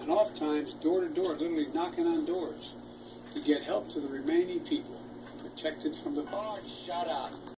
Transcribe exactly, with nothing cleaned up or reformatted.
and oftentimes door to door, literally knocking on doors to get help to the remaining people protected from the virus. Oh, shut up.